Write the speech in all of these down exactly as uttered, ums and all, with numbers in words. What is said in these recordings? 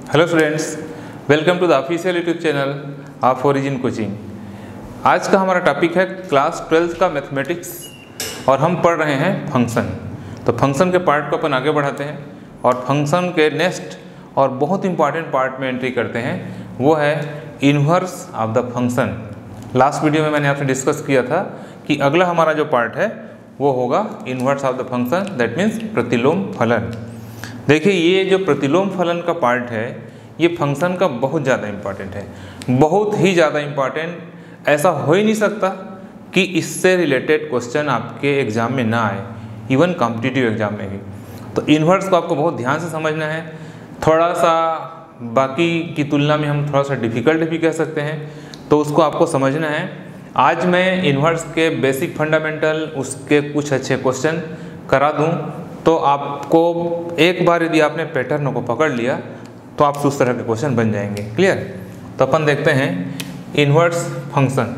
Hello students, welcome to the official YouTube channel of Origin coaching. आज का हमारा topic है क्लास ट्वेल्थ का मैथमेटिक्स और हम पढ़ रहे हैं फंक्शन। तो फंक्शन के पार्ट को अपन आगे बढ़ाते हैं और फंक्शन के नेक्स्ट और बहुत इंपॉर्टेंट पार्ट में एंट्री करते हैं, वो है inverse of the function. Last video में मैंने आपसे डिस्कस किया था कि अगला हमारा जो पार्ट है वो होगा inverse of the function, that means प्रतिलोम फलन। देखिए, ये जो प्रतिलोम फलन का पार्ट है ये फंक्शन का बहुत ज़्यादा इम्पॉर्टेंट है, बहुत ही ज़्यादा इम्पॉर्टेंट। ऐसा हो ही नहीं सकता कि इससे रिलेटेड क्वेश्चन आपके एग्ज़ाम में ना आए, इवन कॉम्पिटिटिव एग्ज़ाम में भी। तो इन्वर्स को आपको बहुत ध्यान से समझना है। थोड़ा सा बाकी की तुलना में हम थोड़ा सा डिफ़िकल्ट भी कह सकते हैं, तो उसको आपको समझना है। आज मैं इन्वर्स के बेसिक फंडामेंटल उसके कुछ अच्छे क्वेश्चन करा दूँ, तो आपको एक बार यदि आपने पैटर्न को पकड़ लिया तो आप उस तरह के क्वेश्चन बन जाएंगे। क्लियर? तो अपन देखते हैं इन्वर्स फंक्शन।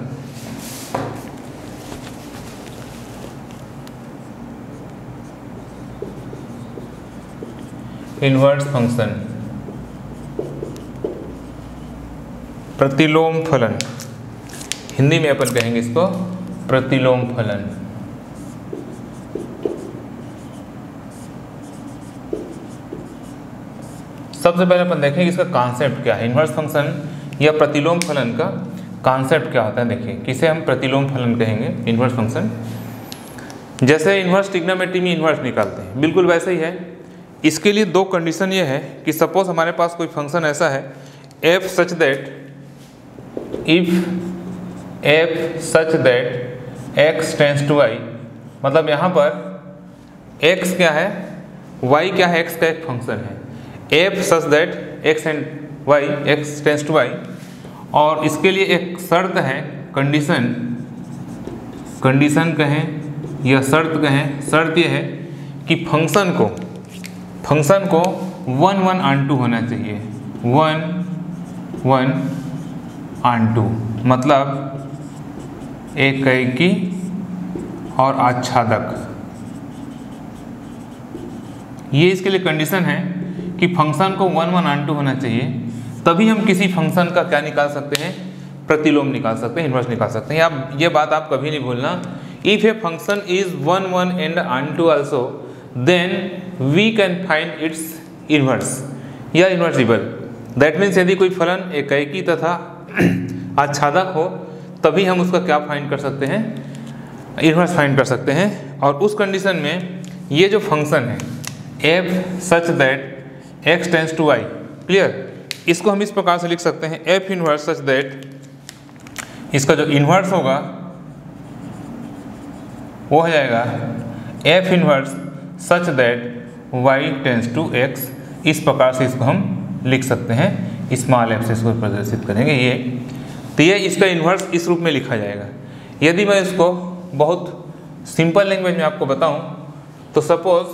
इन्वर्स फंक्शन, प्रतिलोम फलन, हिंदी में अपन कहेंगे इसको प्रतिलोम फलन। सबसे पहले अपन देखेंगे इसका कॉन्सेप्ट क्या है। इन्वर्स फंक्शन या प्रतिलोम फलन का कॉन्सेप्ट क्या होता है। देखिए, किसे हम प्रतिलोम फलन कहेंगे, इन्वर्स फंक्शन। जैसे इन्वर्स ट्रिग्नोमेट्री में इन्वर्स निकालते हैं, बिल्कुल वैसे ही है। इसके लिए दो कंडीशन ये है कि सपोज हमारे पास कोई फंक्शन ऐसा है F such that if F such that X tends to Y, मतलब यहाँ पर एक्स क्या है, वाई क्या है, एक्स का एक फंक्शन है। F such that X and Y, X tends to Y, और इसके लिए एक शर्त है, कंडीशन, कंडीशन कहें या शर्त कहें। शर्त यह है कि फंक्शन को फंक्शन को वन वन आन टू होना चाहिए, वन वन आन टू, मतलब एकैकी और आच्छादक। ये इसके लिए कंडीशन है कि फंक्शन को वन वन आन टू होना चाहिए, तभी हम किसी फंक्शन का क्या निकाल सकते हैं, प्रतिलोम निकाल सकते हैं, इन्वर्स निकाल सकते हैं। आप ये बात आप कभी नहीं भूलना, if a function is one one and onto also then we can find its inverse या इन्वर्सिबल। दैट मीन्स यदि कोई फलन एकैकी तथा आच्छादक हो तभी हम उसका क्या फाइंड कर सकते हैं, इन्वर्स फाइंड कर सकते हैं। और उस कंडीशन में ये जो फंक्शन है F such that X tends to Y, clear, इसको हम इस प्रकार से लिख सकते हैं एफ इनवर्स सच दैट, इसका जो इन्वर्स होगा वो हो जाएगा F inverse such that Y tends to X. इस प्रकार से इसको हम लिख सकते हैं, स्मॉल एफ से इसको प्रदर्शित करेंगे ये। तो ये इसका इन्वर्स इस रूप में लिखा जाएगा। यदि मैं इसको बहुत सिंपल लैंग्वेज में आपको बताऊं तो suppose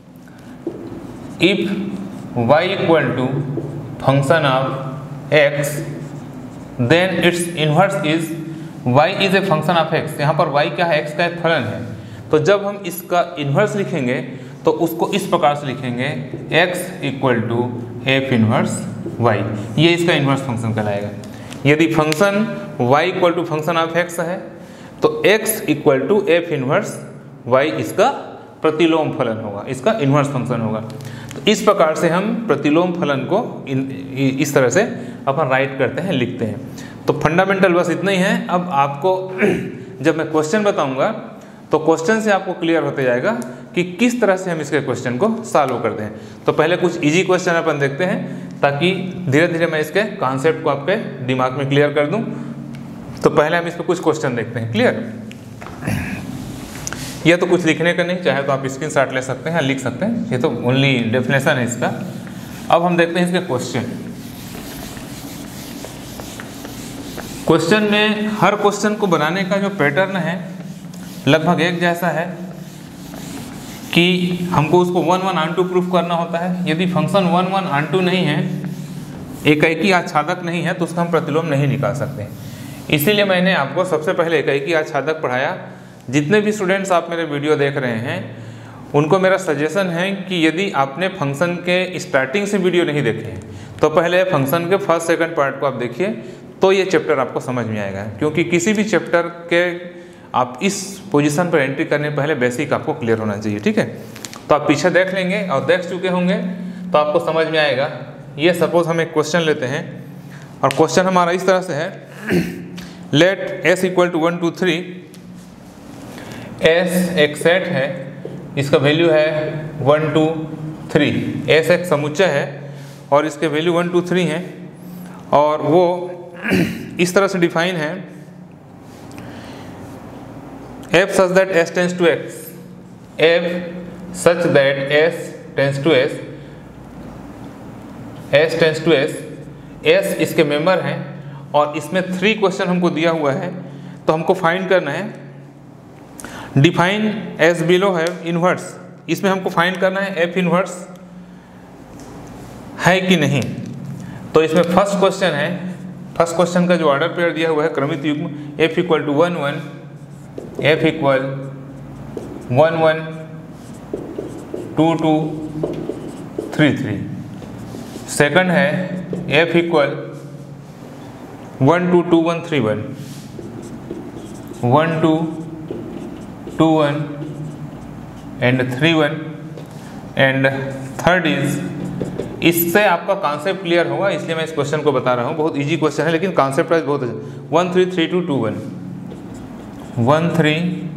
if y equal to function of x then its inverse is y is a function of x। यहाँ पर y क्या है, x का एक फलन है। तो जब हम इसका इन्वर्स लिखेंगे तो उसको इस प्रकार से लिखेंगे x equal to f inverse y, ये इसका इन्वर्स फंक्शन कहलाएगा। यदि function y equal to function of x है तो x equal to f inverse y इसका प्रतिलोम फलन होगा, इसका इन्वर्स फंक्शन होगा। तो इस प्रकार से हम प्रतिलोम फलन को इन, इस तरह से अपन राइट करते हैं, लिखते हैं। तो फंडामेंटल बस इतना ही है। अब आपको जब मैं क्वेश्चन बताऊंगा तो क्वेश्चन से आपको क्लियर होते जाएगा कि किस तरह से हम इसके क्वेश्चन को सॉल्व करते हैं। तो पहले कुछ इजी क्वेश्चन अपन देखते हैं ताकि धीरे धीरे मैं इसके कॉन्सेप्ट को आपके दिमाग में क्लियर कर दूँ। तो पहले हम इस पर कुछ क्वेश्चन देखते हैं। क्लियर? यह तो कुछ लिखने का नहीं, चाहे तो आप स्क्रीन शॉट ले सकते हैं, लिख सकते हैं, ये तो ओनली डेफिनेशन है इसका। अब हम देखते हैं इसके क्वेश्चन। क्वेश्चन में हर क्वेश्चन को बनाने का जो पैटर्न है लगभग एक जैसा है कि हमको उसको one one onto proof करना होता है। यदि function one one onto नहीं है, एकैकी आच्छादक नहीं है, तो उसका हम प्रतिलोम नहीं निकाल सकते। इसीलिए मैंने आपको सबसे पहले एकैकी आच्छादक पढ़ाया। जितने भी स्टूडेंट्स आप मेरे वीडियो देख रहे हैं उनको मेरा सजेशन है कि यदि आपने फंक्शन के स्टार्टिंग से वीडियो नहीं देखे हैं तो पहले फंक्शन के फर्स्ट सेकंड पार्ट को आप देखिए तो ये चैप्टर आपको समझ में आएगा, क्योंकि किसी भी चैप्टर के आप इस पोजीशन पर एंट्री करने पहले बेसिक आपको क्लियर होना चाहिए। ठीक है, तो आप पीछे देख लेंगे और देख चुके होंगे तो आपको समझ में आएगा। ये सपोज हम एक क्वेश्चन लेते हैं और क्वेश्चन हमारा इस तरह से है, let s equal to one two three, s एक सेट है, इसका वैल्यू है वन टू थ्री, एस एक समुच्चय है और इसके वैल्यू वन टू थ्री हैं और वो इस तरह से डिफाइन है, f such that s tends to x, f such that s tends to s, s tends to s, s इसके मेंबर हैं और इसमें थ्री क्वेश्चन हमको दिया हुआ है, तो हमको फाइंड करना है, डिफाइन एस बिलो है इनवर्स, इसमें हमको फाइंड करना है एफ इनवर्स है कि नहीं। तो इसमें फर्स्ट क्वेश्चन है, फर्स्ट क्वेश्चन का जो ऑर्डर पेयर दिया हुआ है क्रमित युग्म, f equal to one one, f equal one one two two three three. Second है f equal one two two one three one, one two two one and three one, and third is, इससे आपका concept clear होगा इसलिए मैं इस question को बता रहा हूँ, बहुत इजी क्वेश्चन है लेकिन कॉन्सेप्ट वाइज बहुत अच्छा, one three three two two one, one three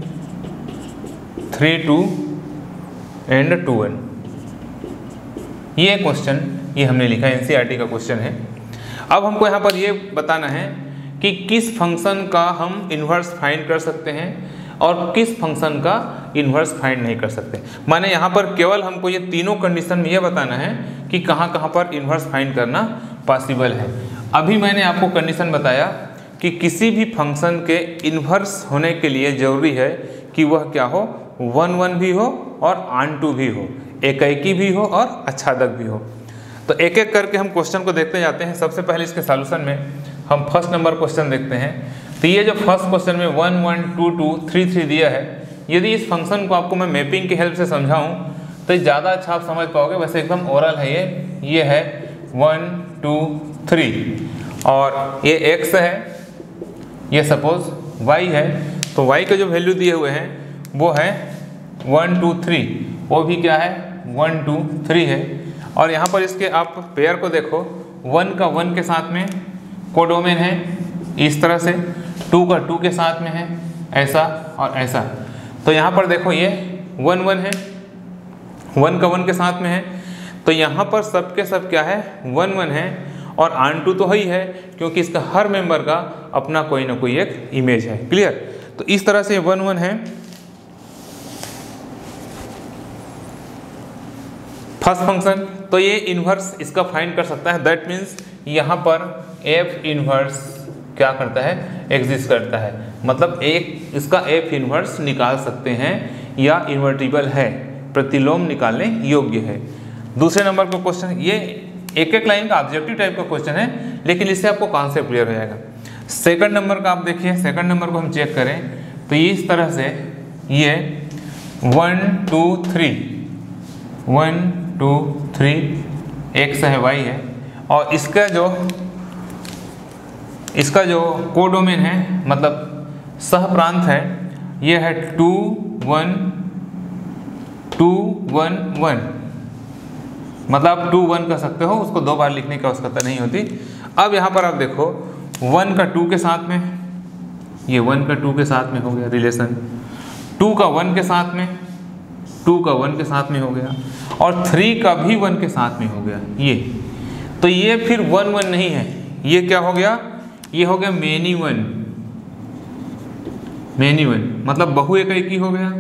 three two and two one. ये क्वेश्चन ये हमने लिखा है, एनसीईआरटी का क्वेश्चन है। अब हमको यहाँ पर ये बताना है कि किस फंक्शन का हम इन्वर्स फाइंड कर सकते हैं और किस फंक्शन का इन्वर्स फाइंड नहीं कर सकते। माने यहाँ पर केवल हमको ये तीनों कंडीशन में ये बताना है कि कहाँ कहाँ पर इन्वर्स फाइंड करना पॉसिबल है। अभी मैंने आपको कंडीशन बताया कि किसी भी फंक्शन के इन्वर्स होने के लिए ज़रूरी है कि वह क्या हो, वन वन भी हो और आन टू भी हो, एकाएकी भी हो और आच्छादक भी हो। तो एक एक करके हम क्वेश्चन को देखते जाते हैं। सबसे पहले इसके सॉल्यूशन में हम फर्स्ट नंबर क्वेश्चन देखते हैं। तो ये जो फर्स्ट क्वेश्चन में one one two two three three दिया है, यदि इस फंक्शन को आपको मैं मैपिंग की हेल्प से समझाऊं तो ज़्यादा अच्छा आप समझ पाओगे। वैसे एकदम ओरल है ये ये है वन टू थ्री और ये एक्स है, ये सपोज वाई है, तो वाई के जो वैल्यू दिए हुए हैं वो है वन टू थ्री, वो भी क्या है वन टू थ्री है। और यहाँ पर इसके आप पेयर को देखो, वन का वन के साथ में कोडोमेन है इस तरह से, टू का टू के साथ में है ऐसा और ऐसा। तो यहाँ पर देखो ये वन वन है, वन का वन के साथ में है, तो यहाँ पर सब के सब क्या है वन वन है और आन टू तो ही है क्योंकि इसका हर मेंबर का अपना कोई ना कोई एक इमेज है। क्लियर? तो इस तरह से वन वन है फर्स्ट फंक्शन। तो ये इन्वर्स इसका फाइंड कर सकता है, दैट मीन्स यहाँ पर एफ इन्वर्स क्या करता है, एग्जिस्ट करता है, मतलब एक इसका एफ इन्वर्स निकाल सकते हैं या इन्वर्टिबल है, प्रतिलोम निकालने योग्य है। दूसरे नंबर का क्वेश्चन, ये एक एक लाइन का ऑब्जेक्टिव टाइप का क्वेश्चन है लेकिन इससे आपको कॉन्सेप्ट क्लियर हो जाएगा। सेकंड नंबर का आप देखिए, सेकंड नंबर को हम चेक करें तो ये इस तरह से ये one two three, one two three, x है वाई है और इसका जो इसका जो कोडोमेन है मतलब सह प्रांत है ये है two one two one one, मतलब आप टू वन कर सकते हो, उसको दो बार लिखने की आवश्यकता नहीं होती। अब यहाँ पर आप देखो वन का टू के साथ में, ये वन का टू के साथ में हो गया रिलेशन, टू का वन के साथ में, टू का वन के साथ में हो गया और थ्री का भी वन के साथ में हो गया ये। तो ये फिर वन वन नहीं है, ये क्या हो गया, ये हो गया मेनी वन, मेनी वन मतलब बहु एकाएकी हो गया।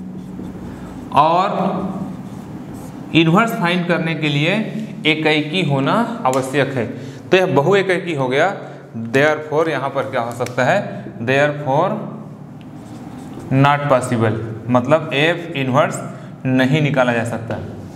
और इन्वर्स फाइंड करने के लिए एकाएकी होना आवश्यक है, तो यह बहु एकाएकी हो गया। देयरफॉर यहाँ पर क्या हो सकता है, देयरफॉर नॉट पॉसिबल, मतलब एफ इन्वर्स नहीं निकाला जा सकता,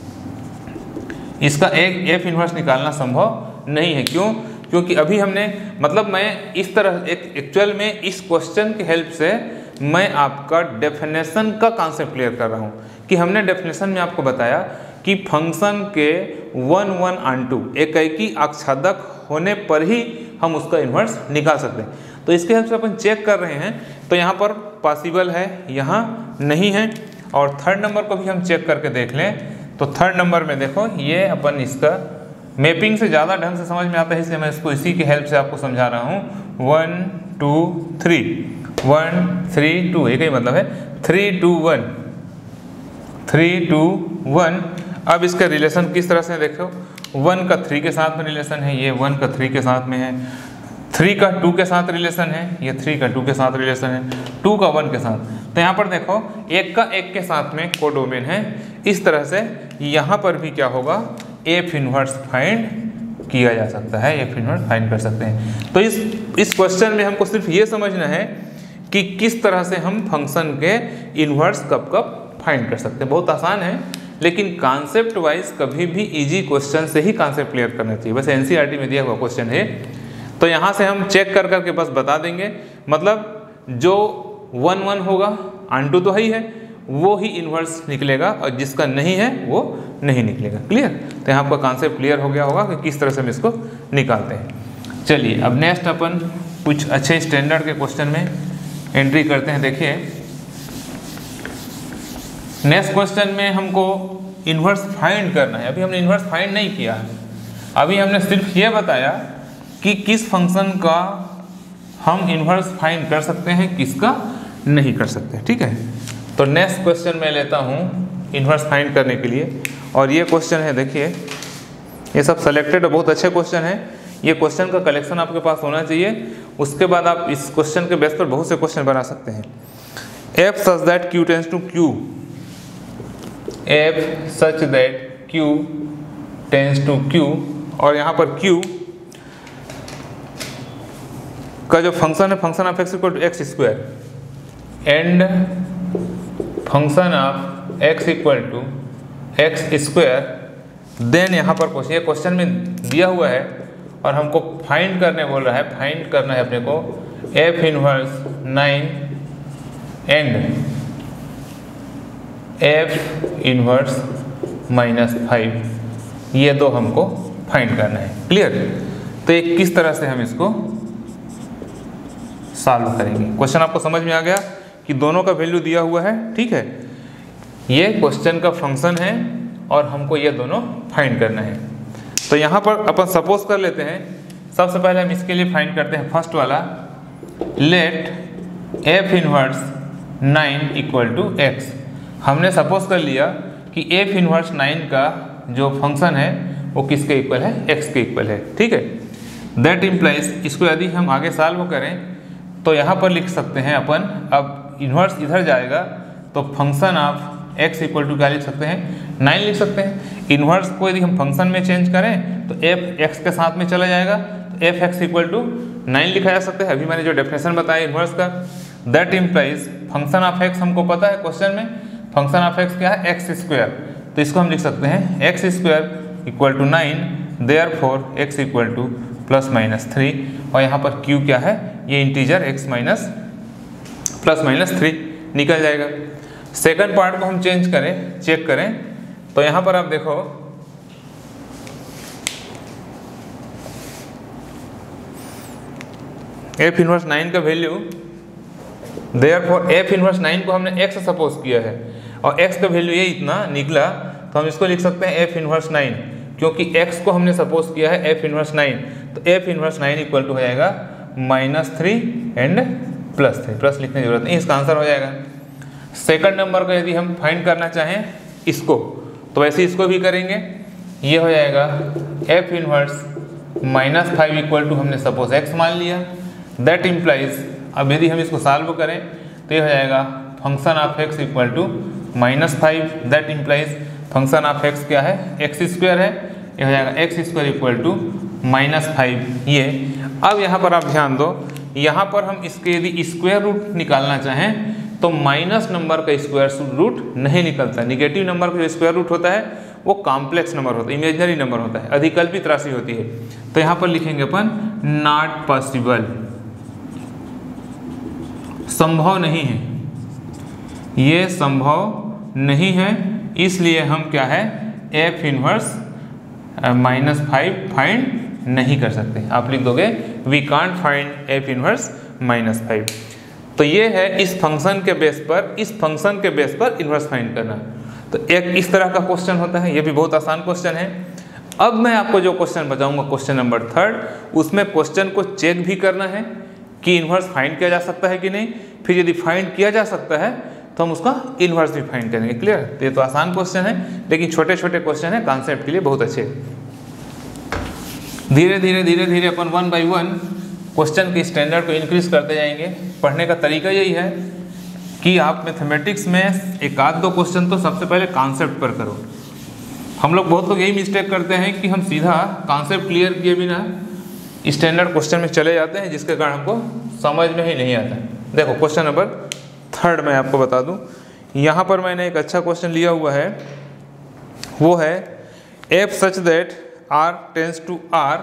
इसका एक एफ इन्वर्स निकालना संभव नहीं है। क्यों? क्योंकि अभी हमने मतलब मैं इस तरह एक एक्चुअल में इस क्वेश्चन की हेल्प से मैं आपका डेफिनेशन का कॉन्सेप्ट क्लियर कर रहा हूँ कि हमने डेफिनेशन में आपको बताया कि फंक्शन के वन वन आन टू एक ही आच्छादक होने पर ही हम उसका इन्वर्स निकाल सकते हैं। तो इसके हेल्प से अपन चेक कर रहे हैं, तो यहाँ पर पॉसिबल है, यहाँ नहीं है। और थर्ड नंबर को भी हम चेक करके देख लें, तो थर्ड नंबर में देखो ये अपन इसका मैपिंग से ज़्यादा ढंग से समझ में आता है, इसलिए मैं इसको इसी के हेल्प से आपको समझा रहा हूँ। One two three, one three two, एक ही मतलब है, three two one, three two one. अब इसका रिलेशन किस तरह से देखो, वन का थ्री के साथ में रिलेशन है, ये वन का थ्री के साथ में है, थ्री का टू के साथ रिलेशन है, ये थ्री का टू के साथ रिलेशन है, टू का वन के साथ। तो यहाँ पर देखो एक का एक के साथ में कोडोमेन है। इस तरह से यहाँ पर भी क्या होगा, एफ इनवर्स फाइंड किया जा सकता है, एफ इनवर्स फाइंड कर सकते हैं। तो इस इस क्वेश्चन में हमको सिर्फ ये समझना है कि किस तरह से हम फंक्शन के इन्वर्स कब कब फाइंड कर सकते हैं। बहुत आसान है, लेकिन कॉन्सेप्ट वाइज कभी भी इजी क्वेश्चन से ही कॉन्सेप्ट क्लियर करना चाहिए। बस एनसीईआरटी में दिया हुआ क्वेश्चन है, तो यहाँ से हम चेक कर करके बस बता देंगे, मतलब जो वन वन होगा, आन टू तो है ही है, वो ही इन्वर्स निकलेगा, और जिसका नहीं है वो नहीं निकलेगा। क्लियर? तो यहाँ आपका कॉन्सेप्ट क्लियर हो गया होगा कि किस तरह से हम इसको निकालते हैं। चलिए अब नेक्स्ट अपन कुछ अच्छे स्टैंडर्ड के क्वेश्चन में एंट्री करते हैं। देखिए नेक्स्ट क्वेश्चन में हमको इन्वर्स फाइंड करना है। अभी हमने इन्वर्स फाइंड नहीं किया है, अभी हमने सिर्फ ये बताया कि किस फंक्शन का हम इन्वर्स फाइंड कर सकते हैं, किसका नहीं कर सकते। ठीक है, तो नेक्स्ट क्वेश्चन मैं लेता हूँ इन्वर्स फाइंड करने के लिए, और ये क्वेश्चन है, देखिए ये सब सेलेक्टेड बहुत अच्छे क्वेश्चन हैं। ये क्वेश्चन का कलेक्शन आपके पास होना चाहिए, उसके बाद आप इस क्वेश्चन के बेस पर बहुत से क्वेश्चन बना सकते हैं। F such that Q tends to Q, f such that Q tends to Q, और यहाँ पर क्यू का जो फंक्शन है, function of x equal to x square, and function of x equal to x square, then यहाँ पर question, ये question में दिया हुआ है और हमको फाइंड करने बोल रहा है, फाइंड करना है अपने को f inverse nine and f inverse minus five, ये दो हमको फाइंड करना है। क्लियर? तो ये किस तरह से हम इसको सॉल्व करेंगे। क्वेश्चन आपको समझ में आ गया कि दोनों का वैल्यू दिया हुआ है। ठीक है, ये क्वेश्चन का फंक्शन है और हमको ये दोनों फाइंड करना है। तो यहाँ पर अपन सपोज कर लेते हैं, सबसे पहले हम इसके लिए फाइंड करते हैं फर्स्ट वाला, let f inverse nine equal to x. हमने सपोज कर लिया कि एफ इनवर्स नाइन का जो फंक्शन है वो किसके इक्वल है, एक्स के इक्वल है। ठीक है, दैट इम्प्लाइज, इसको यदि हम आगे सॉल्व करें तो यहाँ पर लिख सकते हैं अपन, अब इन्वर्स इधर जाएगा तो function of x equal to क्या लिख सकते हैं, नाइन लिख सकते हैं। इन्वर्स को यदि हम फंक्शन में चेंज करें तो एफ एक्स के साथ में चला जाएगा, तो f x equal to nine लिखा जा सकता है। अभी मैंने जो डेफिनेशन बताया इन्वर्स का, that implies function of x हमको पता है क्वेश्चन में, फंक्शन ऑफ एक्स क्या है, एक्स स्क्वायर, तो इसको हम लिख सकते हैं x square equal to nine, therefore x equal to plus minus three, और यहाँ पर क्यू क्या है, ये integer x minus plus minus three निकल जाएगा। सेकंड पार्ट को हम चेंज करें, चेक करें, तो यहाँ पर आप देखो एफ इनवर्स नाइन का value, therefore f inverse nine को हमने एक्स सपोज किया है और एक्स का वैल्यू ये इतना निकला, तो हम इसको लिख सकते हैं एफ इनवर्स नाइन, क्योंकि एक्स को हमने सपोज किया है एफ इनवर्स नाइन, तो f inverse nine equal to हो जाएगा minus three and plus three, plus लिखने की जरूरत नहीं, इसका आंसर हो जाएगा। सेकंड नंबर का यदि हम फाइंड करना चाहें इसको, तो वैसे इसको भी करेंगे, ये हो जाएगा F inverse minus five equal to हमने सपोज एक्स मान लिया, दैट इम्प्लाइज, अब यदि हम इसको सॉल्व करें तो ये हो जाएगा function of x equal to minus five, that implies function of x क्या है, एक्स स्क्वायर है, ये हो जाएगा x square equal to minus five. ये अब यहाँ पर आप ध्यान दो, यहाँ पर हम इसके यदि स्क्वायर रूट निकालना चाहें तो माइनस नंबर का स्क्वायर रूट नहीं निकलता। निगेटिव नंबर का जो स्क्वायर रूट होता है वो कॉम्प्लेक्स नंबर होता है, इमेजिनरी नंबर होता है, अधिकल्पित राशि होती है। तो यहाँ पर लिखेंगे अपन नॉट पॉसिबल, संभव नहीं है, ये संभव नहीं है, इसलिए हम क्या है f inverse minus five find नहीं कर सकते। आप लिख दोगे we can't find f inverse minus five. तो ये है इस फंक्शन के बेस पर इस फंक्शन के बेस पर इनवर्स फाइंड करना। तो एक इस तरह का क्वेश्चन होता है, ये भी बहुत आसान क्वेश्चन है। अब मैं आपको जो क्वेश्चन बताऊंगा क्वेश्चन नंबर थर्ड, उसमें क्वेश्चन को चेक भी करना है कि इनवर्स फाइंड किया जा सकता है कि नहीं। फिर यदि फाइंड किया जा सकता है तो हम उसका इनवर्स भी फाइंड करेंगे। क्लियर? तो ये तो आसान क्वेश्चन है, लेकिन छोटे छोटे क्वेश्चन है, कॉन्सेप्ट के लिए बहुत अच्छे। धीरे धीरे धीरे धीरे अपन वन बाई वन क्वेश्चन के स्टैंडर्ड को इंक्रीज करते जाएंगे। पढ़ने का तरीका यही है कि आप मैथमेटिक्स में एक आध दो क्वेश्चन तो सबसे पहले कॉन्सेप्ट पर करो। हम लोग बहुत लोग यही मिस्टेक करते हैं कि हम सीधा कॉन्सेप्ट क्लियर किए बिना स्टैंडर्ड क्वेश्चन में चले जाते हैं, जिसके कारण हमको समझ में ही नहीं आता है। देखो क्वेश्चन नंबर थर्ड मैं आपको बता दूं, यहाँ पर मैंने एक अच्छा क्वेश्चन लिया हुआ है, वो है F such that R tends to R,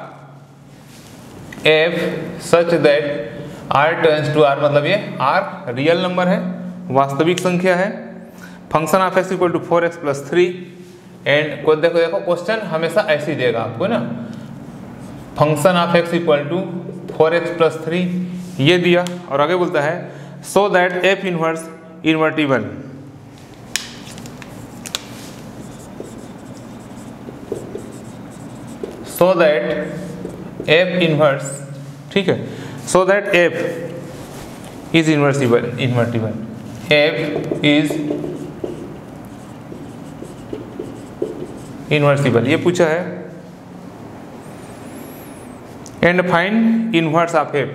f such that R tends to R मतलब ये आर रियल नंबर है, वास्तविक संख्या है, function of x equal to four x plus three and को देखो देखो क्वेश्चन हमेशा ऐसे ही देगा आपको ना, function of x equal to four x plus three ये दिया, और आगे बोलता है so that f inverse invertible, so that f inverse, ठीक है, so that f is inversible invertible, f is inversible ये पूछा है, and find inverse of f,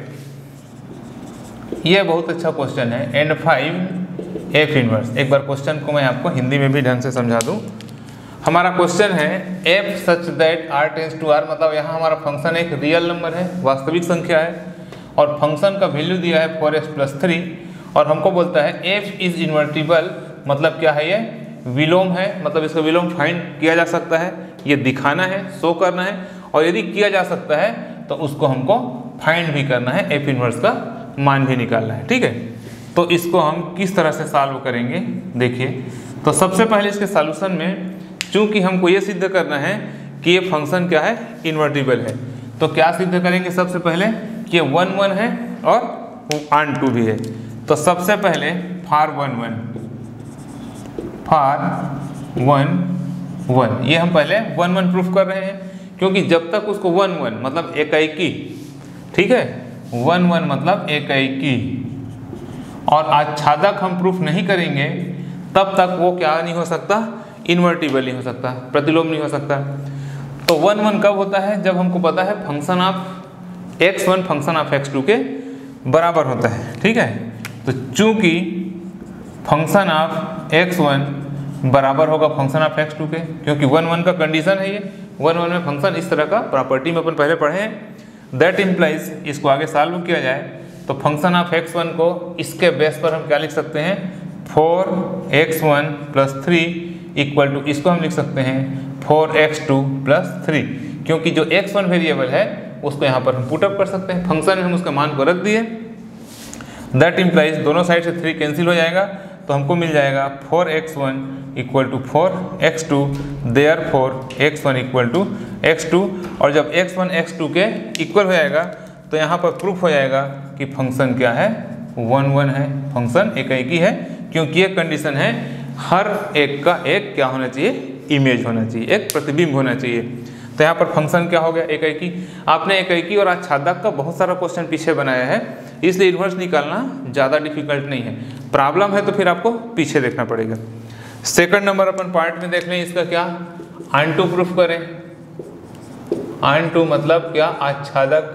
ये बहुत अच्छा क्वेश्चन है, एंड फाइव एफ इनवर्स। एक बार क्वेश्चन को मैं आपको हिंदी में भी ढंग से समझा दूं। हमारा क्वेश्चन है F such that R tends to R, मतलब यहाँ हमारा फंक्शन एक रियल नंबर है, वास्तविक संख्या है, और फंक्शन का वैल्यू दिया है फोर एक्स प्लस थ्री, और हमको बोलता है एफ इज इन्वर्टिबल, मतलब क्या है, ये विलोम है, मतलब इसका विलोम फाइंड किया जा सकता है, ये दिखाना है, शो करना है, और यदि किया जा सकता है तो उसको हमको फाइंड भी करना है, एफ इनवर्स का मान भी निकालना है। ठीक है, तो इसको हम किस तरह से सॉल्व करेंगे देखिए। तो सबसे पहले इसके सॉल्यूशन में चूंकि हमको ये सिद्ध करना है कि ये फंक्शन क्या है, इन्वर्टिबल है, तो क्या सिद्ध करेंगे सबसे पहले कि वन वन है और आन टू भी है। तो सबसे पहले for one one for one one ये हम पहले वन वन प्रूफ कर रहे हैं, क्योंकि जब तक उसको वन वन मतलब इक्कीस, ठीक है, वन वन मतलब इक्कीस, और आच्छादक हम प्रूफ नहीं करेंगे तब तक वो क्या नहीं हो सकता, इन्वर्टिबल नहीं हो सकता, प्रतिलोम नहीं हो सकता। तो वन वन कब होता है, जब हमको पता है function of x one function of x two के बराबर होता है। ठीक है, तो चूंकि फंक्शन ऑफ एक्स वन बराबर होगा फंक्शन ऑफ एक्स टू के, क्योंकि वन वन का कंडीशन है, ये वन वन में फंक्शन इस तरह का प्रॉपर्टी में अपन पहले पढ़े हैं। दैट इम्प्लाइज, इसको आगे सॉल्व किया जाए तो फंक्शन ऑफ एक्स वन को इसके बेस पर हम क्या लिख सकते हैं, four x one plus three equal to, इसको हम लिख सकते हैं four x two plus three, क्योंकि जो एक्स वन वेरिएबल है उसको यहाँ पर हम पुटअप कर सकते हैं, फंक्शन में हम उसका मान को रख दिए। दैट इम्प्लाइज दोनों साइड से थ्री कैंसिल हो जाएगा, तो हमको मिल जाएगा four x one equal to four x two, therefore x one equal to x two, और जब एक्स वन एक्स टू के इक्वल हो जाएगा तो यहाँ पर प्रूफ हो जाएगा कि फंक्शन क्या है, वन वन है, फंक्शन एक एक ही है, क्योंकि ये कंडीशन है हर एक का एक क्या होना चाहिए, इमेज होना चाहिए, एक प्रतिबिंब होना चाहिए। तो यहाँ पर फंक्शन क्या हो गया, एक एक ही। आपने एक एक ही और आच्छादक का बहुत सारा क्वेश्चन पीछे बनाया है, इसलिए इन्वर्स निकालना ज़्यादा डिफिकल्ट नहीं है। प्रॉब्लम है तो फिर आपको पीछे देखना पड़ेगा। सेकंड नंबर अपन पार्ट में देख लें, इसका क्या आन टू प्रूफ करें। आन टू मतलब क्या, आच्छादक।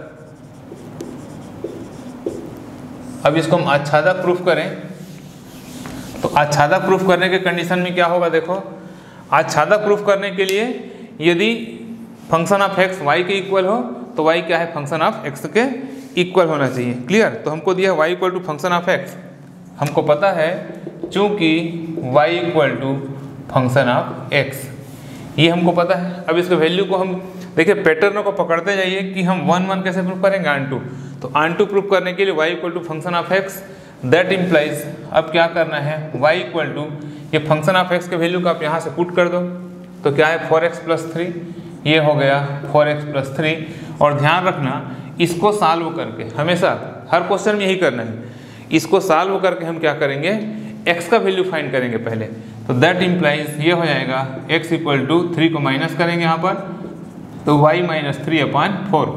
अब इसको हम आच्छादक प्रूफ करें तो आच्छादक प्रूफ करने के कंडीशन में क्या होगा, देखो आच्छादक प्रूफ करने के लिए यदि फंक्शन ऑफ एक्स वाई के इक्वल हो तो वाई क्या है, फंक्शन ऑफ एक्स के इक्वल होना चाहिए। क्लियर, तो हमको दिया y equal to function of x, हमको पता है चूंकि y equal to function of x, ये हमको पता है। अब इसके वैल्यू को हम देखिए पैटर्न को पकड़ते जाइए कि हम वन वन कैसे प्रूफ करेंगे, आन टू। तो आन टू प्रूफ करने के लिए y equal to function of x, that implies अब क्या करना है, वाई इक्वल टू ये फंक्शन ऑफ एक्स के वैल्यू को आप यहाँ से पुट कर दो, तो क्या है फोर एक्स प्लस थ्री, ये हो गया फोर एक्स प्लस थ्री। और ध्यान रखना इसको सॉल्व करके हमेशा हर क्वेश्चन में यही करना है, इसको सॉल्व करके हम क्या करेंगे x का वैल्यू फाइंड करेंगे पहले। तो दैट इम्प्लाइज ये हो जाएगा x इक्वल टू थ्री को माइनस करेंगे यहाँ पर, तो y minus three upon four,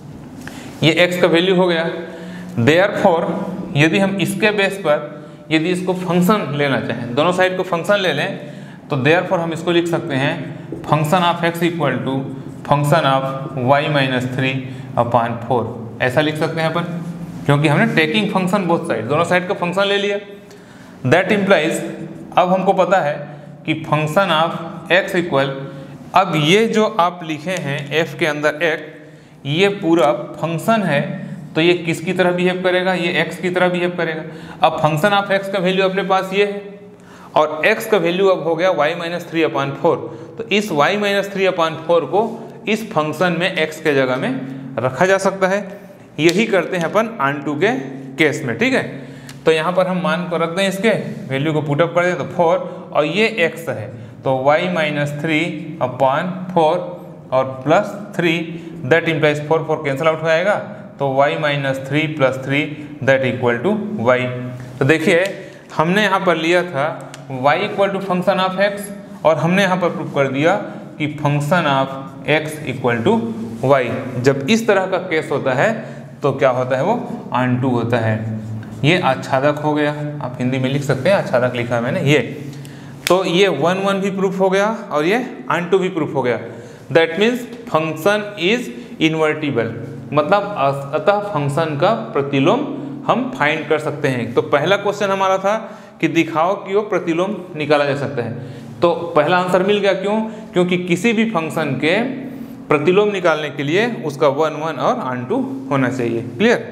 ये x का वैल्यू हो गया। देयरफॉर यदि हम इसके बेस पर यदि इसको फंक्शन लेना चाहें, दोनों साइड को फंक्शन ले लें, तो देयरफॉर हम इसको लिख सकते हैं function of x equal to function of y minus three upon four, ऐसा लिख सकते हैं अपन, क्योंकि हमने टेकिंग फंक्शन बोथ साइड, दोनों साइड का फंक्शन ले लिया। दैट इम्प्लाइज अब हमको पता है कि फंक्शन ऑफ x इक्वल, अब ये जो आप लिखे हैं f के अंदर x, ये पूरा फंक्शन है, तो ये किसकी तरह बिहेव करेगा, ये x की तरह बिहेव करेगा। अब फंक्शन ऑफ x का वैल्यू अपने पास ये है और x का वैल्यू अब हो गया y minus three upon four, तो इस y minus three upon four को इस फंक्शन में x के जगह में रखा जा सकता है। यही करते हैं अपन ऑन टू के केस में, ठीक है। तो यहाँ पर हम मान को रख दें, इसके वैल्यू को पुटअप कर दें, तो फोर और ये x है, तो y minus three upon four और plus three, that implies four four cancel out हो जाएगा, तो y minus three plus three that equal to y. तो देखिए हमने यहाँ पर लिया था y equal to function of x और हमने यहाँ पर प्रूव कर दिया कि function of x equal to y। जब इस तरह का केस होता है तो क्या होता है, वो ऑन टू होता है। ये आच्छादक हो गया, आप हिंदी में लिख सकते हैं, आच्छादक लिखा है मैंने ये। तो ये वन वन भी प्रूफ हो गया और ये ऑन टू भी प्रूफ हो गया। That means function is invertible, मतलब अतः फंक्शन का प्रतिलोम हम फाइंड कर सकते हैं। तो पहला क्वेश्चन हमारा था कि दिखाओ कि वो प्रतिलोम निकाला जा सकता है, तो पहला आंसर मिल गया। क्यों? क्योंकि किसी भी फंक्शन के प्रतिलोम निकालने के लिए उसका वन वन और ऑन टू होना चाहिए। क्लियर?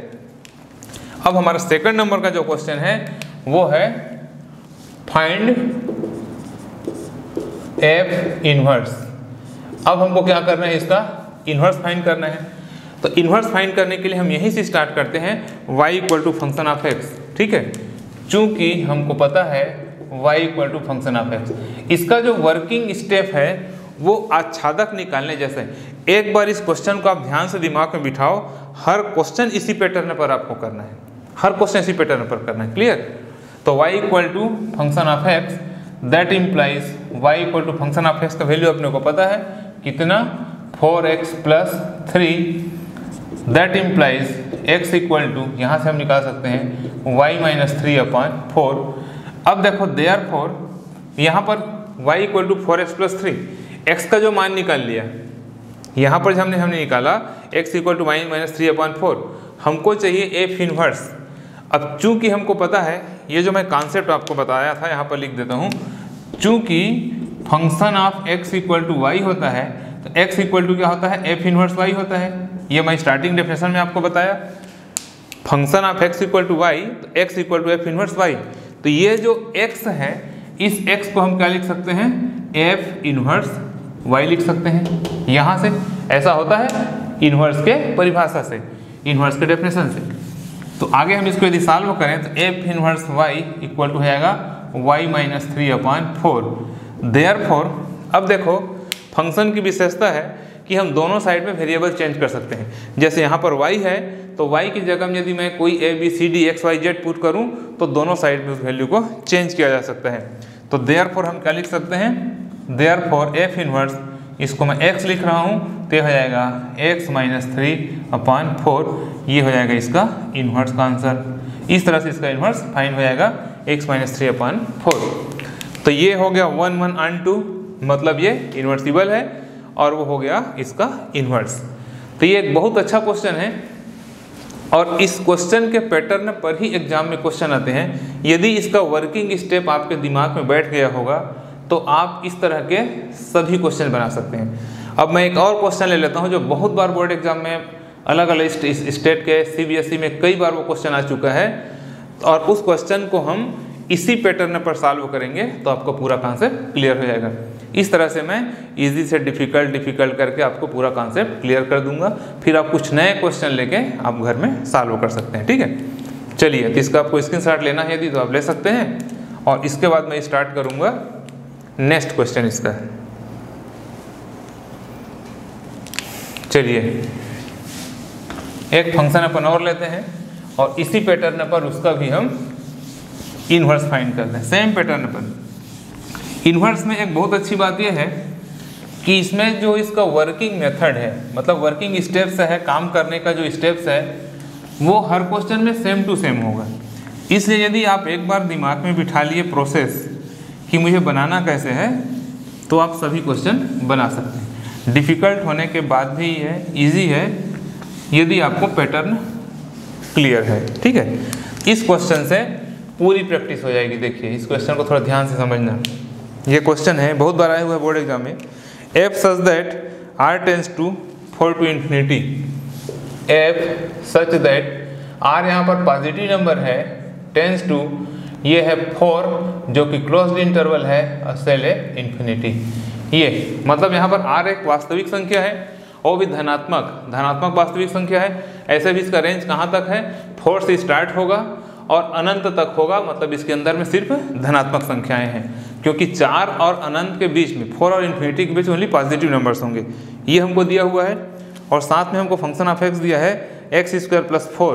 अब हमारा सेकंड नंबर का जो क्वेश्चन है वो है फाइंड एफ इनवर्स। अब हमको क्या करना है, इसका इनवर्स फाइंड करना है। तो इनवर्स फाइंड करने के लिए हम यहीं से स्टार्ट करते हैं, y equal to function of x, ठीक है। चूंकि हमको पता है y equal to function of x, इसका जो वर्किंग स्टेप है वो आच्छादक निकालने जैसे है। एक बार इस क्वेश्चन को आप ध्यान से दिमाग में बिठाओ, हर क्वेश्चन इसी पैटर्न पर आपको करना है, हर क्वेश्चन इसी पैटर्न पर करना है। क्लियर? तो y equal to function of x, that implies y equal to function of x का वैल्यू अपने को पता है कितना, four x plus three, that implies x equal to, यहाँ से हम निकाल सकते हैं y minus three upon four. अब देखो देयरफॉर यहाँ पर y equal to four x plus three, x का जो मान निकाल लिया, यहाँ पर हमने हमने निकाला x equal to y minus three upon four, हमको चाहिए f इनवर्स। अब चूंकि हमको पता है, ये जो मैं कॉन्सेप्ट आपको बताया था यहाँ पर लिख देता हूँ, चूंकि function of x equal to y होता है तो x इक्वल टू क्या होता है, f इनवर्स y होता है। ये मैं स्टार्टिंग डेफिनेशन में आपको बताया, function of x equal to y तो x equal to f inverse y। तो ये जो x है, इस x को हम क्या लिख सकते हैं, f इनवर्स y लिख सकते हैं। यहाँ से ऐसा होता है इनवर्स के परिभाषा से, इनवर्स के डेफिनेशन से। तो आगे हम इसको यदि सॉल्व करें तो f inverse y equal to हो जाएगा y minus three upon four. Therefore अब देखो फंक्शन की विशेषता है कि हम दोनों साइड में वेरिएबल चेंज कर सकते हैं। जैसे यहाँ पर y है तो y की जगह में यदि मैं कोई a b c d x y z put करूँ तो दोनों साइड में उस वैल्यू को चेंज किया जा सकता है। तो देयरफॉर हम क्या लिख सकते हैं, देयरफॉर f इनवर्स, इसको मैं x लिख रहा हूँ तो ये हो जाएगा x minus three upon four, ये हो जाएगा इसका इनवर्स का आंसर। इस तरह से इसका इनवर्स फाइंड हो जाएगा x minus three upon four. तो ये हो गया वन वन ऑन टू, मतलब ये इन्वर्सिबल है और वो हो गया इसका इन्वर्स। तो ये एक बहुत अच्छा क्वेश्चन है और इस क्वेश्चन के पैटर्न पर ही एग्जाम में क्वेश्चन आते हैं। यदि इसका वर्किंग स्टेप आपके दिमाग में बैठ गया होगा तो आप इस तरह के सभी क्वेश्चन बना सकते हैं। अब मैं एक और क्वेश्चन ले लेता हूँ जो बहुत बार बोर्ड एग्जाम में अलग अलग स्टेट के सी बी एस ई में कई बार वो क्वेश्चन आ चुका है और उस क्वेश्चन को हम इसी पैटर्न पर सॉल्व करेंगे तो आपको पूरा कॉन्सेप्ट क्लियर हो जाएगा। इस तरह से मैं इजी से डिफ़िकल्ट डिफ़िकल्ट करके आपको पूरा कॉन्सेप्ट क्लियर कर दूंगा, फिर आप कुछ नए क्वेश्चन लेके आप घर में सॉल्व कर सकते हैं। ठीक है, चलिए, तो इसका आपको स्क्रीनशॉट लेना है यदि तो आप ले सकते हैं और इसके बाद मैं स्टार्ट करूँगा नेक्स्ट क्वेश्चन इसका। चलिए एक फंक्शन अपन और लेते हैं और इसी पैटर्न पर उसका भी हम इन्वर्स फाइंड करते हैं, सेम पैटर्न पर। इन्वर्स में एक बहुत अच्छी बात यह है कि इसमें जो इसका वर्किंग मेथड है, मतलब वर्किंग स्टेप्स है, काम करने का जो स्टेप्स है वो हर क्वेश्चन में सेम टू सेम होगा। इसलिए यदि आप एक बार दिमाग में बिठा लिए प्रोसेस कि मुझे बनाना कैसे है, तो आप सभी क्वेश्चन बना सकते हैं। डिफ़िकल्ट होने के बाद भी है, इजी है यदि आपको पैटर्न क्लियर है। ठीक है, इस क्वेश्चन से पूरी प्रैक्टिस हो जाएगी। देखिए इस क्वेश्चन को थोड़ा ध्यान से समझना। ये क्वेश्चन है, बहुत बार आया हुआ है बोर्ड एग्जाम में। F such that R tends to four to infinity, f such that R यहाँ पर पॉजिटिव नंबर है, टेंस टू ये है फोर जो कि क्लोज्ड इंटरवल है और सेल है इन्फिनिटी। ये मतलब यहाँ पर आर एक वास्तविक संख्या है और भी धनात्मक धनात्मक वास्तविक संख्या है। ऐसे भी इसका रेंज कहाँ तक है, फोर से स्टार्ट होगा और अनंत तक होगा, मतलब इसके अंदर में सिर्फ धनात्मक संख्याएं हैं, क्योंकि चार और अनंत के बीच में, फोर और इन्फिनिटी के बीच ओनली पॉजिटिव नंबर्स होंगे। ये हमको दिया हुआ है और साथ में हमको फंक्शन ऑफ एक्स दिया है x square plus four,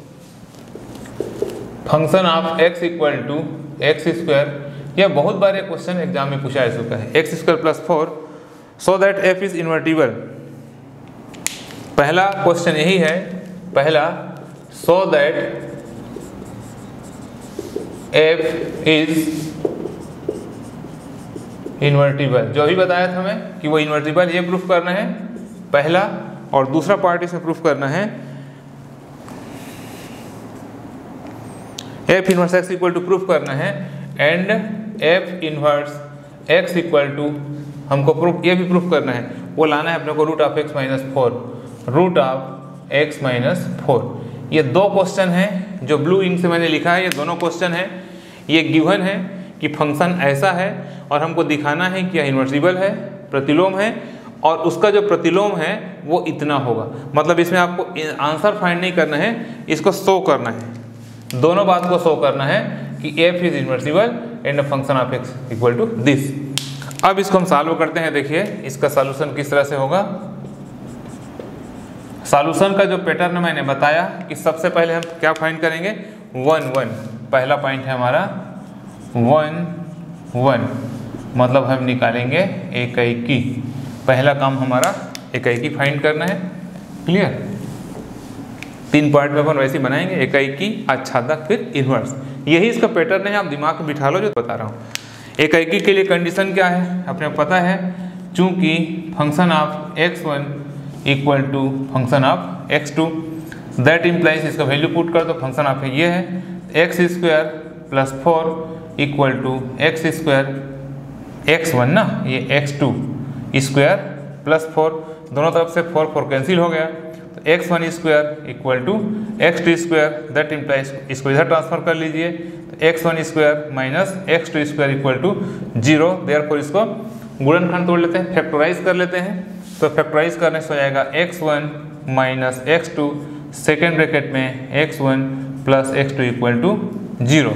function of x equal to x square. यह बहुत बार एक क्वेश्चन एग्जाम में पूछा जा चुका है, x square plus four so that f is invertible. पहला क्वेश्चन यही है, पहला so that f is invertible. जो अभी बताया था मैं कि वो इन्वर्टिबल, ये प्रूफ करना है पहला, और दूसरा पार्ट इसमें प्रूफ करना है f inverse x equal to proof करना है, and f inverse x equal to हमको प्रूफ ये भी प्रूफ करना है, वो लाना है अपने को root of x minus four, root of x minus four. ये दो क्वेश्चन हैं जो ब्लू इंक से मैंने लिखा है, ये दोनों क्वेश्चन हैं। ये गिवन है कि फंक्शन ऐसा है और हमको दिखाना है कि यह इन्वर्सिबल है, प्रतिलोम है, और उसका जो प्रतिलोम है वो इतना होगा। मतलब इसमें आपको आंसर फाइंड नहीं करना है, इसको शो करना है, दोनों बात को शो करना है कि f is invertible and function of x equal to this. अब इसको हम सॉल्व करते हैं। देखिए इसका सॉल्यूशन किस तरह से होगा। सॉल्यूशन का जो पैटर्न मैंने बताया कि सबसे पहले हम क्या फाइंड करेंगे, वन वन, पहला पॉइंट है हमारा वन वन, मतलब हम निकालेंगे इक्यासी। पहला काम हमारा इक्यासी फाइंड करना है। क्लियर, तीन पार्ट में अपन वैसे बनाएंगे, इक्यासी, आच्छादक, फिर इन्वर्स। यही इसका पैटर्न है, आप दिमाग में बिठा लो जो बता रहा हूँ। इक्यासी के लिए कंडीशन क्या है अपने को पता है, चूंकि function of x one equal to function of x two, that implies इसका वैल्यू पुट कर दो। फंक्शन ऑफ ये है x square plus four equal to x square x one ना, ये x two square plus four, दोनों तरफ से फोर फोर कैंसिल हो गया, तो x one square equal to x two square, that implies इसको इधर ट्रांसफर कर लीजिए, तो x one square minus x two square equal to zero. Therefore इसको गुणनखंड तोड़ लेते हैं, फैक्टराइज कर लेते हैं। तो फैक्टराइज करने से हो जाएगा x one minus x two, second bracket में x one plus x two equal to zero.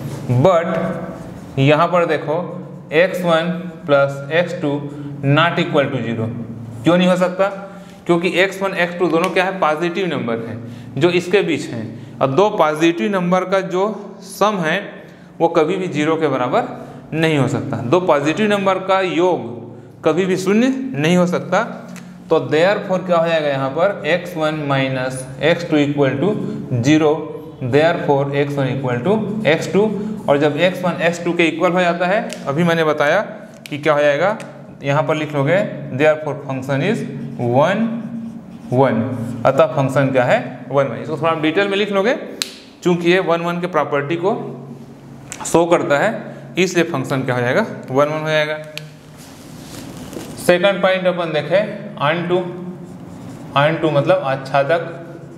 But यहाँ पर देखो x one plus x two not equal to zero. क्यों नहीं हो सकता, क्योंकि एक्स वन एक्स टू दोनों क्या है, पॉजिटिव नंबर है जो इसके बीच हैं, और दो पॉजिटिव नंबर का जो सम है वो कभी भी जीरो के बराबर नहीं हो सकता। दो पॉजिटिव नंबर का योग कभी भी शून्य नहीं हो सकता। तो देयरफॉर क्या हो जाएगा यहाँ पर, x one minus x two equal to zero, therefore x one equal to x two. और जब एक्स वन एक्स टू के इक्वल हो जाता है, अभी मैंने बताया कि क्या हो जाएगा, यहाँ पर लिख लोगे therefore function is one one, अतः फंक्शन क्या है वन वन। इसको थोड़ा डिटेल में लिख लोगे, चूंकि ये वन वन के प्रॉपर्टी को शो करता है, इसलिए फंक्शन क्या हो जाएगा, वन वन हो जाएगा। सेकंड पॉइंट अपन देखें, आन टू, आन टू मतलब आच्छादक।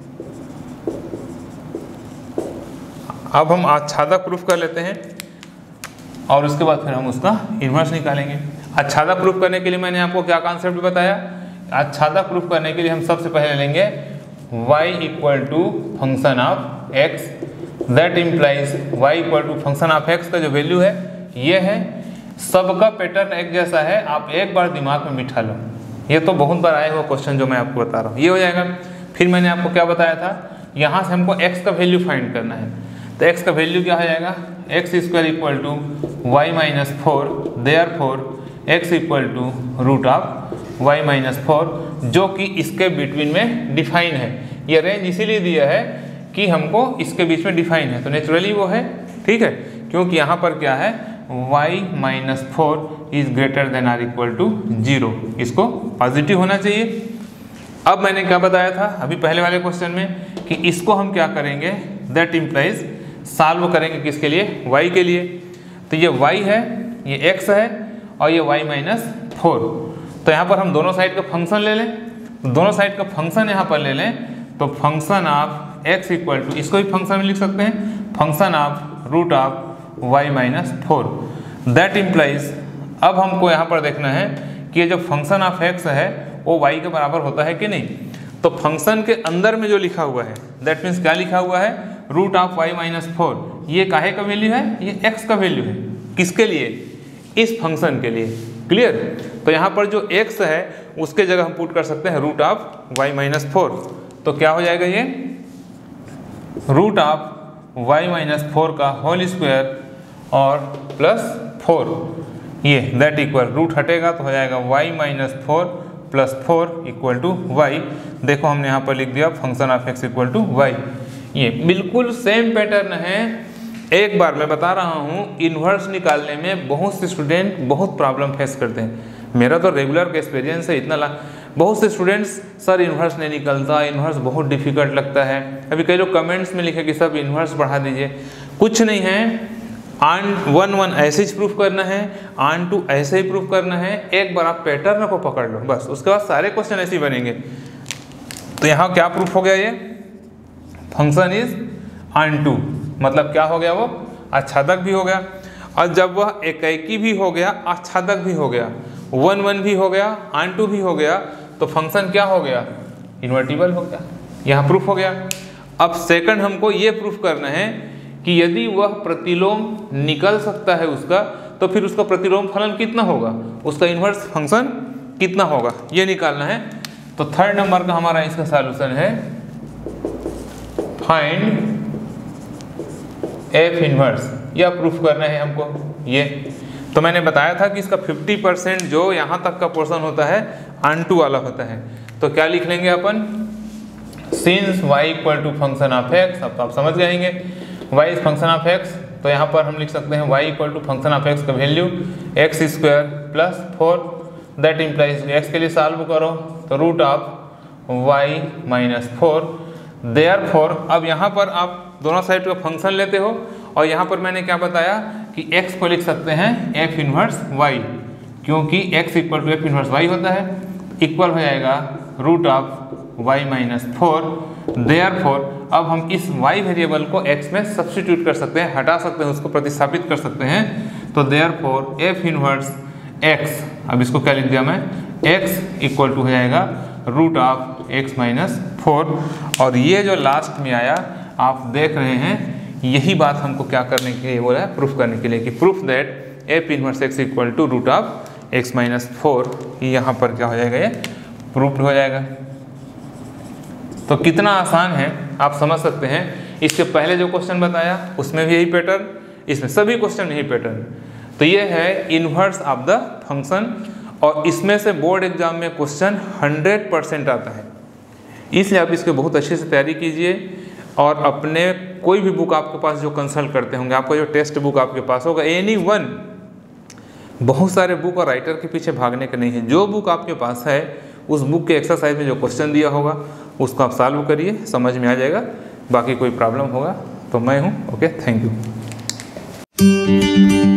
अब हम आच्छादक प्रूफ कर लेते हैं और उसके बाद फिर हम उसका इन्वर्स निकालेंगे। आच्छादक प्रूफ करने के लिए मैंने आपको क्या कॉन्सेप्ट बताया, आच्छादक प्रूफ करने के लिए हम सबसे पहले लेंगे y equal to function of x, that implies y equal to function of x का जो वैल्यू है ये है। सबका पैटर्न एक जैसा है, आप एक बार दिमाग में बिठा लो, ये तो बहुत बार आया हुआ क्वेश्चन जो मैं आपको बता रहा हूँ, ये हो जाएगा। फिर मैंने आपको क्या बताया था, यहाँ से हमको x का वैल्यू फाइंड करना है, तो x का वैल्यू क्या हो जाएगा, x square equal to y minus four, therefore x equal to root of y minus four, जो कि इसके बिटवीन में डिफाइन है। ये रेंज इसीलिए दिया है कि हमको इसके बीच में डिफाइन है, तो नेचुरली वो है, ठीक है, क्योंकि यहाँ पर क्या है, y minus four is greater than or equal to zero, इसको पॉजिटिव होना चाहिए। अब मैंने क्या बताया था अभी पहले वाले क्वेश्चन में कि इसको हम क्या करेंगे, दैट इम्प्लाइज सॉल्व करेंगे किसके लिए, y के लिए। तो ये y है, ये x है और ये y माइनस फोर। तो यहाँ पर हम दोनों साइड का फंक्शन ले लें, दोनों साइड का फंक्शन यहाँ पर ले लें, तो function of x equal to, इसको भी फंक्शन में लिख सकते हैं, function of root of y minus four. That implies अब हमको यहाँ पर देखना है कि ये जो फंक्शन ऑफ x है वो y के बराबर होता है कि नहीं। तो फंक्शन के अंदर में जो लिखा हुआ है, दैट मीन्स क्या लिखा हुआ है, root of y minus four, ये काहे का वैल्यू है, ये x का वैल्यू है, किसके लिए, इस फंक्शन के लिए, क्लियर। तो यहाँ पर जो x है उसके जगह हम पुट कर सकते हैं root of y minus four. तो क्या हो जाएगा, ये root of y minus four का होल स्क्वायर और प्लस फोर, ये दैट इक्वल, रूट हटेगा तो हो जाएगा y minus four plus four equal to y. देखो हमने यहाँ पर लिख दिया function of x equal to y. ये बिल्कुल सेम पैटर्न है। एक बार मैं बता रहा हूँ, इन्वर्स निकालने में बहुत से स्टूडेंट बहुत प्रॉब्लम फेस करते हैं। मेरा तो रेगुलर का एक्सपीरियंस है इतना ला बहुत से स्टूडेंट्स, सर इन्वर्स नहीं निकलता, इन्वर्स बहुत डिफिकल्ट लगता है। अभी कई लोग कमेंट्स में लिखे कि सब इन्वर्स बढ़ा दीजिए, कुछ नहीं है। आन वन वन ऐसे ही प्रूफ करना है, आन टू ऐसे ही प्रूफ करना है। एक बार आप पैटर्न को पकड़ लो बस, उसके बाद सारे क्वेश्चन ऐसे ही बनेंगे। तो यहाँ क्या प्रूफ हो गया, ये फंक्शन इज आन टू, मतलब क्या हो गया, वो आच्छादक भी हो गया। और जब वह एकाकी भी हो गया, आच्छादक भी हो गया, वन वन भी हो गया, आन टू भी हो गया, तो फंक्शन क्या हो गया, इन्वर्टिबल हो गया। यहाँ प्रूफ हो गया। अब सेकंड हमको ये प्रूफ करना है कि यदि वह प्रतिलोम निकल सकता है उसका, तो फिर उसका प्रतिलोम फलन कितना होगा, उसका इन्वर्स फंक्शन कितना होगा, ये निकालना है। तो थर्ड नंबर का हमारा इसका सॉल्यूशन है फाइंड एफ इन्वर्स, यह प्रूफ करना है हमको। ये तो मैंने बताया था कि इसका फिफ्टी परसेंट जो यहाँ तक का पोर्शन होता है आन टू वाला होता है। तो क्या लिख लेंगे अपन, since y equal to function of x, अब तो आप समझ जाएंगे y is function of x, तो यहाँ पर हम लिख सकते हैं y equal to function of x का value x square plus four, that implies x के लिए सॉल्व करो तो root of y minus four, therefore. अब यहाँ पर आप दोनों साइड का फंक्शन लेते हो और यहाँ पर मैंने क्या बताया कि x को लिख सकते हैं f इनवर्स y, क्योंकि x equal to f inverse y होता है, इक्वल हो जाएगा root of y minus four, therefore. अब हम इस y वेरिएबल को x में सब्स्टिट्यूट कर सकते हैं, हटा सकते हैं, उसको प्रतिस्थापित कर सकते हैं। तो therefore f inverse x, अब इसको क्या लिख दिया मैं, x इक्वल टू हो जाएगा root of x minus four. और ये जो लास्ट में आया आप देख रहे हैं, यही बात हमको क्या करने के लिए बोला है, प्रूफ करने के लिए कि proof that f inverse x equal to root of x minus four. यहाँ पर क्या हो जाएगा, ये प्रूफ हो जाएगा। तो कितना आसान है आप समझ सकते हैं। इसके पहले जो क्वेश्चन बताया उसमें भी यही पैटर्न, इसमें सभी क्वेश्चन यही पैटर्न। तो ये है इन्वर्स ऑफ द फंक्शन, और इसमें से बोर्ड एग्जाम में क्वेश्चन हंड्रेड परसेंट आता है, इसलिए आप इसके बहुत अच्छे से तैयारी कीजिए। और अपने कोई भी बुक आपके पास जो कंसल्ट करते होंगे, आपका जो टेक्स्ट बुक आपके पास होगा, एनी वन, बहुत सारे बुक और राइटर के पीछे भागने का नहीं है। जो बुक आपके पास है उस बुक के एक्सरसाइज में जो क्वेश्चन दिया होगा उसको आप सॉल्व करिए, समझ में आ जाएगा। बाकी कोई प्रॉब्लम होगा तो मैं हूँ। Okay, thank you.